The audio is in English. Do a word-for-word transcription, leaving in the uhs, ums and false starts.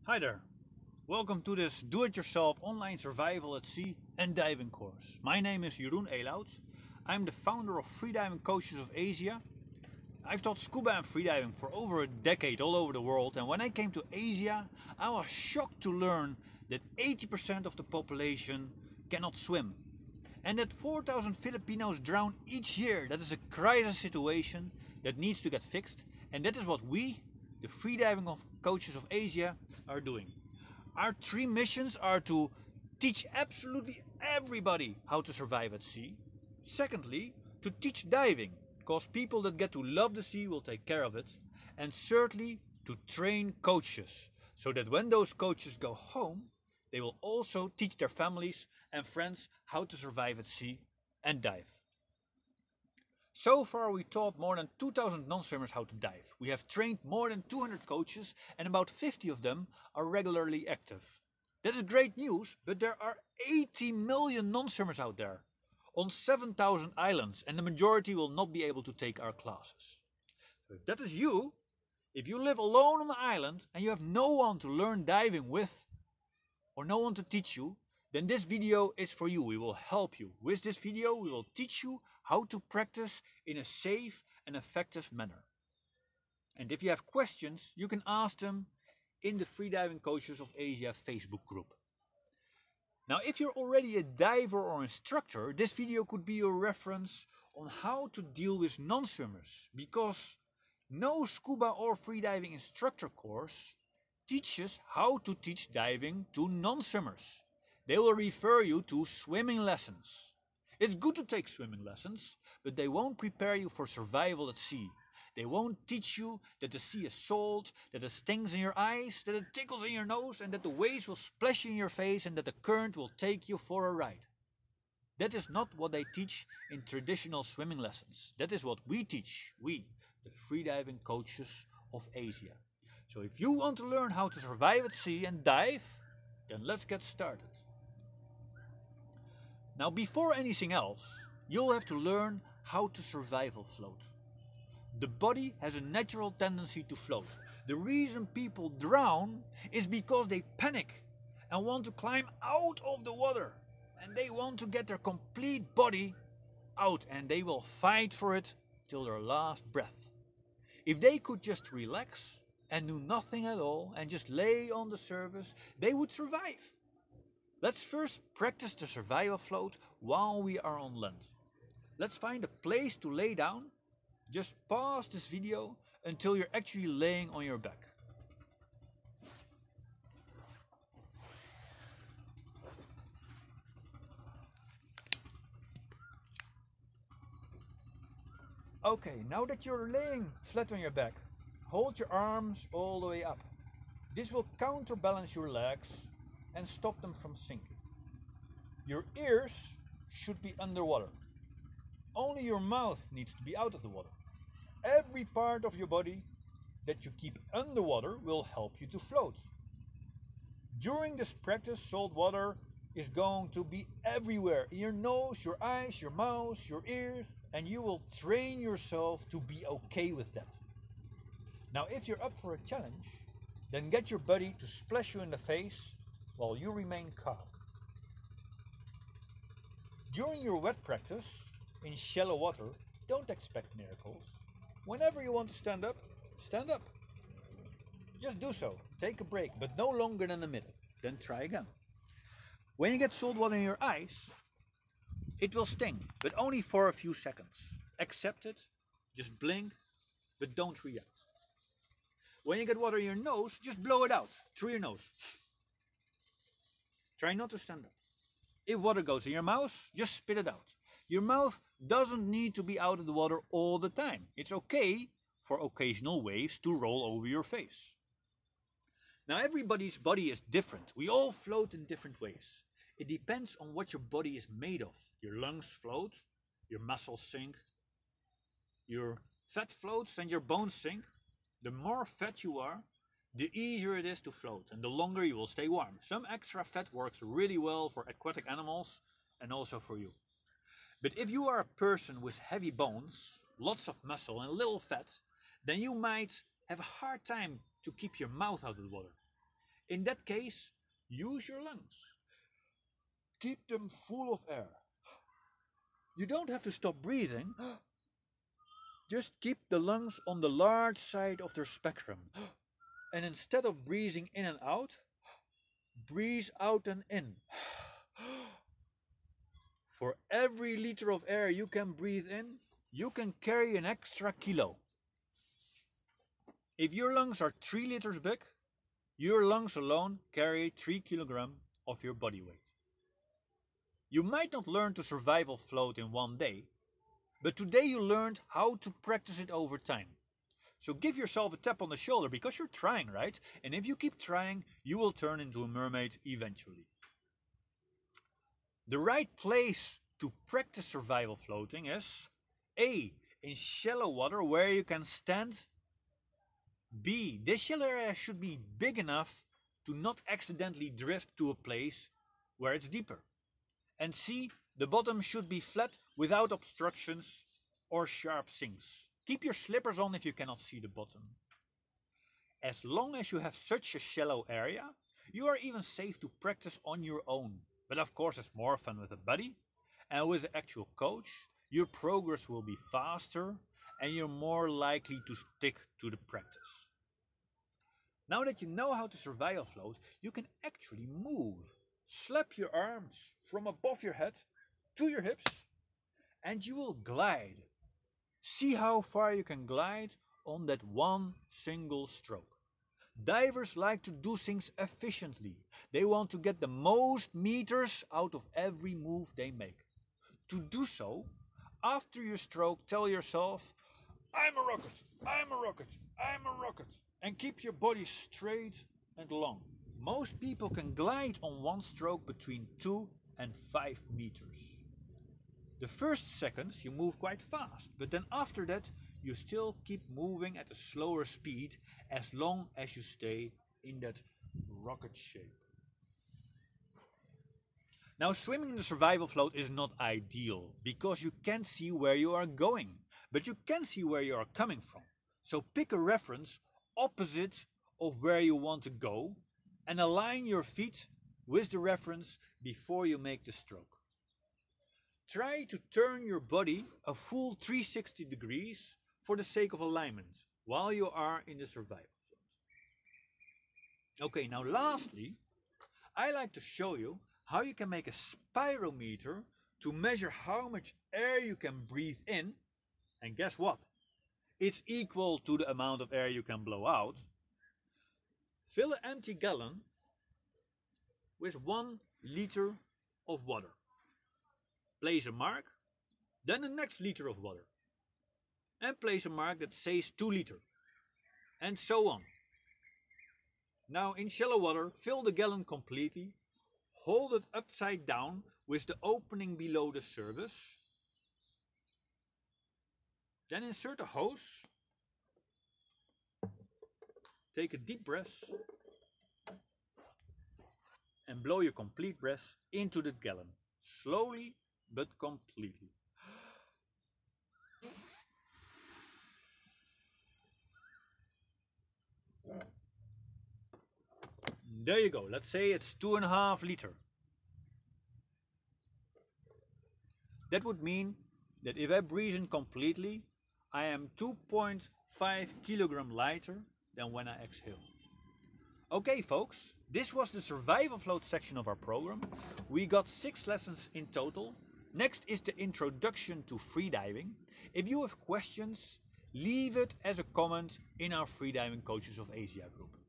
Hi there, welcome to this do-it-yourself online survival at sea and diving course. My name is Jeroen Elout. I'm the founder of Freediving Coaches of Asia. I've taught scuba and freediving for over a decade all over the world, and when I came to Asia I was shocked to learn that eighty percent of the population cannot swim and that four thousand Filipinos drown each year. That is a crisis situation that needs to get fixed, and that is what we, the Freediving of Coaches of Asia, are doing. Our three missions are to teach absolutely everybody how to survive at sea. Secondly, to teach diving, because people that get to love the sea will take care of it. And thirdly, to train coaches, so that when those coaches go home, they will also teach their families and friends how to survive at sea and dive. So far we taught more than two thousand non-swimmers how to dive. We have trained more than two hundred coaches and about fifty of them are regularly active. That is great news, but there are eighty million non-swimmers out there on seven thousand islands, and the majority will not be able to take our classes. So if that is you, if you live alone on the island and you have no one to learn diving with or no one to teach you, then this video is for you. We will help you. With this video we will teach you how to practice in a safe and effective manner. And if you have questions, you can ask them in the Freediving Coaches of Asia Facebook group. Now, if you're already a diver or instructor, this video could be your reference on how to deal with non-swimmers, because no scuba or freediving instructor course teaches how to teach diving to non-swimmers. They will refer you to swimming lessons. It's good to take swimming lessons, but they won't prepare you for survival at sea. They won't teach you that the sea is salt, that it stings in your eyes, that it tickles in your nose, and that the waves will splash in your face and that the current will take you for a ride. That is not what they teach in traditional swimming lessons. That is what we teach, we, the Freediving Coaches of Asia. So if you want to learn how to survive at sea and dive, then let's get started. Now, before anything else, you'll have to learn how to survival float. The body has a natural tendency to float. The reason people drown is because they panic and want to climb out of the water, and they want to get their complete body out, and they will fight for it till their last breath. If they could just relax and do nothing at all and just lay on the surface, they would survive. Let's first practice the survival float while we are on land. Let's find a place to lay down. Just pause this video until you're actually laying on your back. Okay, now that you're laying flat on your back, hold your arms all the way up. This will counterbalance your legs and stop them from sinking. Your ears should be underwater. Only your mouth needs to be out of the water. Every part of your body that you keep underwater will help you to float. During this practice, salt water is going to be everywhere, in your nose, your eyes, your mouth, your ears, and you will train yourself to be okay with that. Now, if you're up for a challenge, then get your buddy to splash you in the face while you remain calm. During your wet practice, in shallow water, don't expect miracles. Whenever you want to stand up, stand up. Just do so. Take a break, but no longer than a minute. Then try again. When you get salt water in your eyes, it will sting, but only for a few seconds. Accept it, just blink, but don't react. When you get water in your nose, just blow it out through your nose. Try not to stand up. If water goes in your mouth, just spit it out. Your mouth doesn't need to be out of the water all the time. It's okay for occasional waves to roll over your face. Now, everybody's body is different. We all float in different ways. It depends on what your body is made of. Your lungs float, your muscles sink, your fat floats and your bones sink. The more fat you are, the easier it is to float, and the longer you will stay warm. Some extra fat works really well for aquatic animals and also for you. But if you are a person with heavy bones, lots of muscle and little fat, then you might have a hard time to keep your mouth out of the water. In that case, use your lungs. Keep them full of air. You don't have to stop breathing. Just keep the lungs on the large side of their spectrum. And instead of breathing in and out, breathe out and in. For every liter of air you can breathe in, you can carry an extra kilo. If your lungs are three liters big, your lungs alone carry three kilograms of your body weight. You might not learn to survival float in one day, but today you learned how to practice it over time. So give yourself a tap on the shoulder because you're trying, right? And if you keep trying, you will turn into a mermaid eventually. The right place to practice survival floating is A. In shallow water where you can stand. B. This shallow area should be big enough to not accidentally drift to a place where it's deeper. And C. The bottom should be flat without obstructions or sharp sinks. Keep your slippers on if you cannot see the bottom. As long as you have such a shallow area, you are even safe to practice on your own. But of course it's more fun with a buddy, and with an actual coach, your progress will be faster and you're more likely to stick to the practice. Now that you know how to survival float, you can actually move. Slap your arms from above your head to your hips and you will glide. See how far you can glide on that one single stroke. Divers like to do things efficiently. They want to get the most meters out of every move they make. To do so, after your stroke, tell yourself, I'm a rocket, I'm a rocket, I'm a rocket. And keep your body straight and long. Most people can glide on one stroke between two and five meters. The first seconds you move quite fast, but then after that you still keep moving at a slower speed as long as you stay in that rocket shape. Now swimming in the survival float is not ideal because you can't see where you are going, but you can see where you are coming from. So pick a reference opposite of where you want to go and align your feet with the reference before you make the stroke. Try to turn your body a full three hundred sixty degrees for the sake of alignment while you are in the survival float. Okay, now lastly, I like to show you how you can make a spirometer to measure how much air you can breathe in, and guess what? It's equal to the amount of air you can blow out. Fill an empty gallon with one liter of water. Place a mark, then the next liter of water. And place a mark that says two liter. And so on. Now in shallow water, fill the gallon completely. Hold it upside down with the opening below the surface. Then insert a hose. Take a deep breath. And blow your complete breath into the gallon. Slowly but completely. There you go. Let's say it's two and a half liter. That would mean that if I breathe in completely, I am two point five kilogram lighter than when I exhale. Okay folks, this was the survival float section of our program. We got six lessons in total. Next is the introduction to freediving. If you have questions, leave it as a comment in our Freediving Coaches of Asia group.